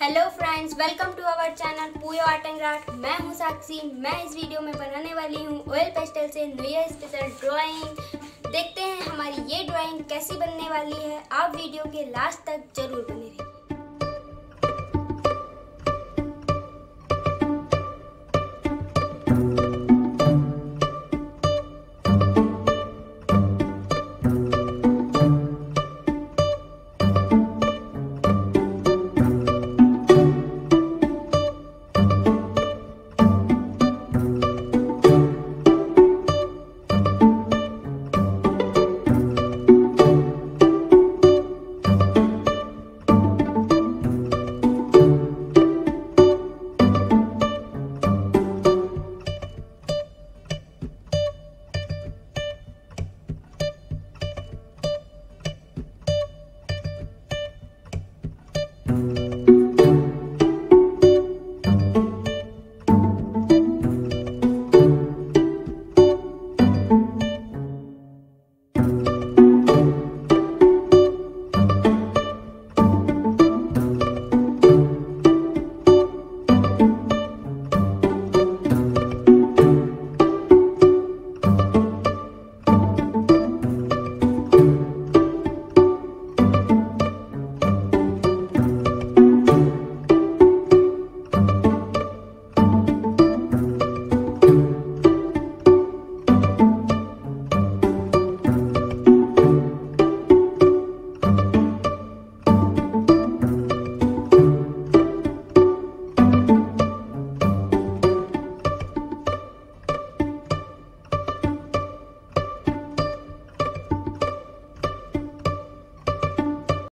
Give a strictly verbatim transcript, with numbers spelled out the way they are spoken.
Hello friends, welcome to our channel Puyo art and craft. मैं हूं साक्षी। मैं इस वीडियो में बनाने वाली हूं ऑयल पेस्टल से न्यू ईयर स्पेशल ड्राइंग। देखते हैं हमारी ये ड्राइंग कैसी बनने वाली है। आप वीडियो के लास्ट तक जरूर बने रहिए।